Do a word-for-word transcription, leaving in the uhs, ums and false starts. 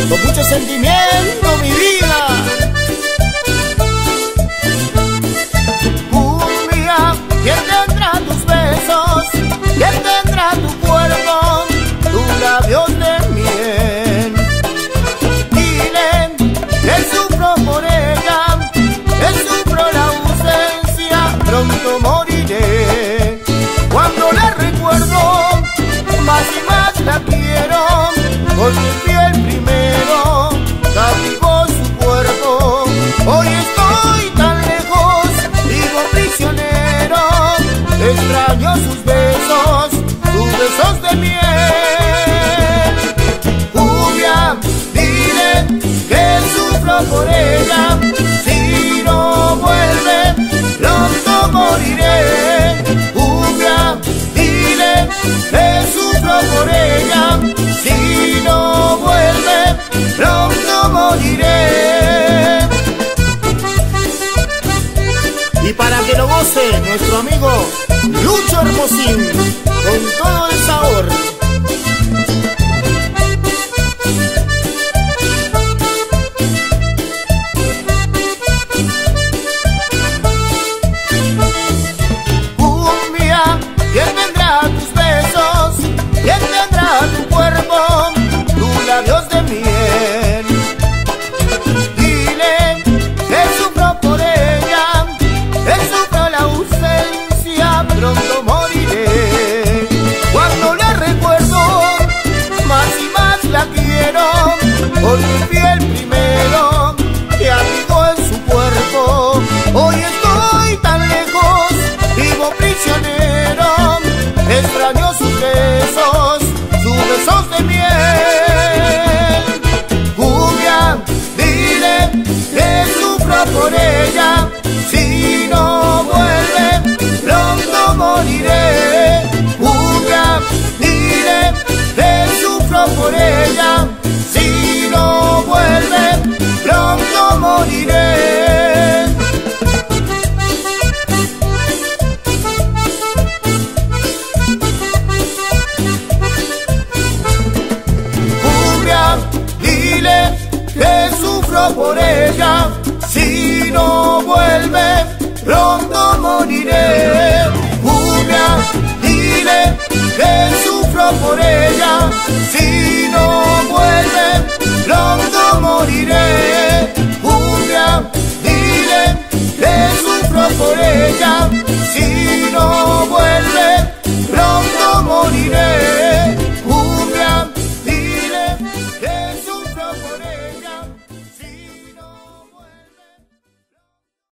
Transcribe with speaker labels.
Speaker 1: con mucho sentimiento, mi vida. Cumbia, ¿quién tendrá tus besos? ¿Quién tendrá tu cuerpo? Tus labios de miel. Dile que sufro por ella, que sufro la ausencia, pronto moriré. Cuando la recuerdo, más y más la quiero, con mi piel primero, cautivo su cuerpo. Hoy estoy tan lejos, vivo prisionero, extraño sus besos, sus besos de miel. Cumbia, dile que sufro por ella, si no vuelve, pronto moriré. Cumbia, dile que sufro por ella, si no vuelve, pronto moriré. Y para que lo goce nuestro amigo